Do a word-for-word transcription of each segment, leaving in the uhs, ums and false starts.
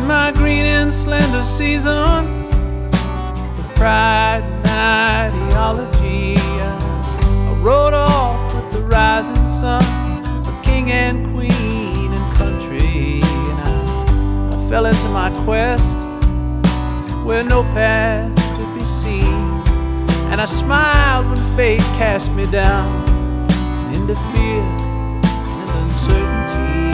my green and slender season with pride and ideology. I, I rode off with the rising sun, a king and queen and country. And I, I fell into my quest where no path could be seen, and I smiled when fate cast me down into fear and uncertainty.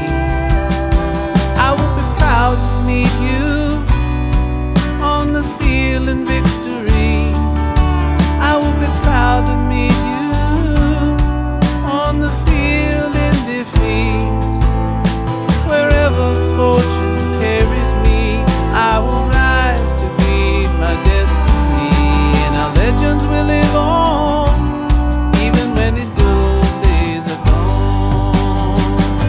I will be proud to meet you on the field in victory. I will be proud to meet you on the field in defeat. Wherever fortune carries me, I will rise to be my destiny, and our legends will live on even when these good old days are gone.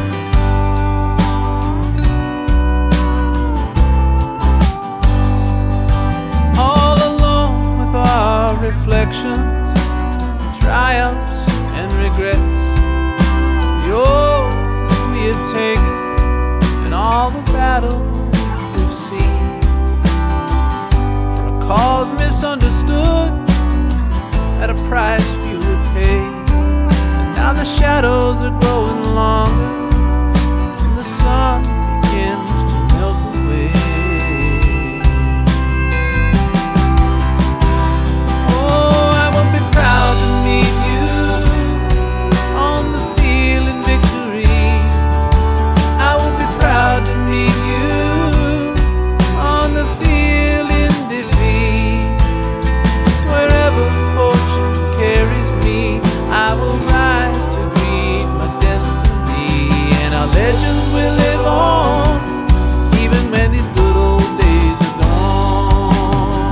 All alone with our reflections, triumphs and regrets, the oaths that we have taken and all the battles we've seen, for a cause misunderstood at a price few would pay. And now the shadows are growing longer and the sun begins to melt away. Oh, I will be proud to meet you on the field in victory. I will be proud to meet you on the field in defeat. Wherever fortune carries me, I will rise to meet my destiny, and our legends will live on even when these good old days are gone.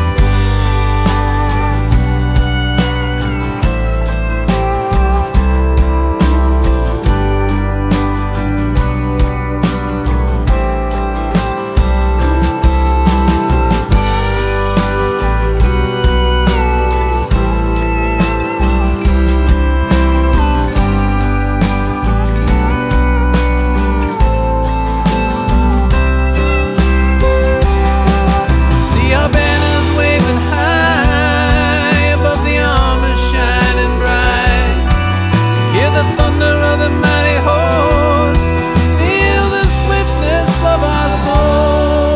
See our banners waving high above the armor shining bright. Hear the thunder of the mighty horse, feel the swiftness of our souls.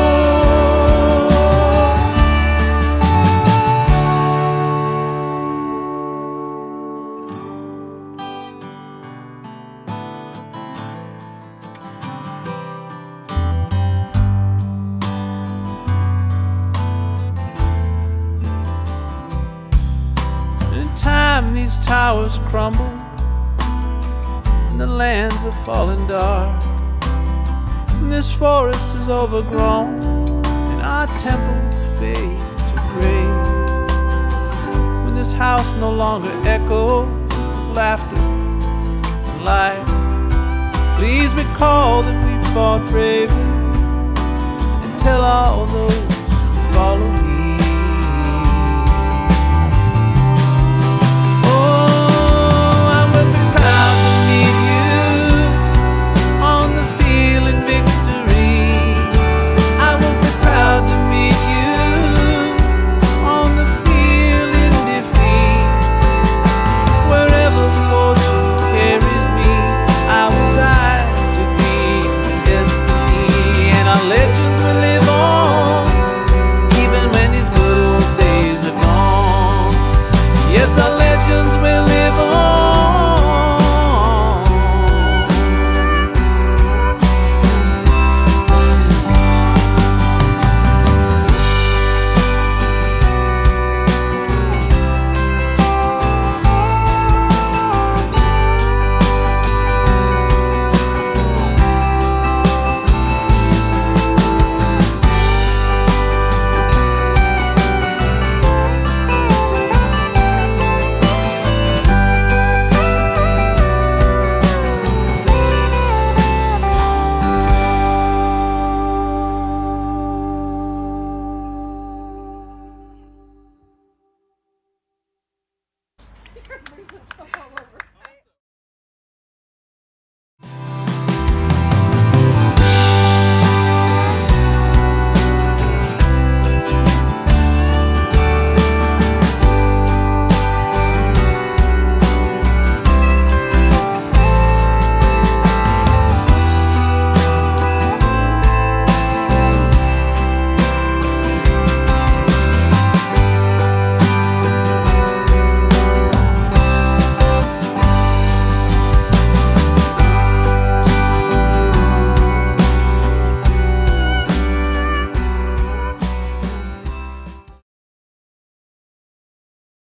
In time these towers crumble and the lands are falling dark, and this forest is overgrown and our temples fade to gray. When this house no longer echoes with laughter and life, please recall that we fought bravely and tell all those who follow you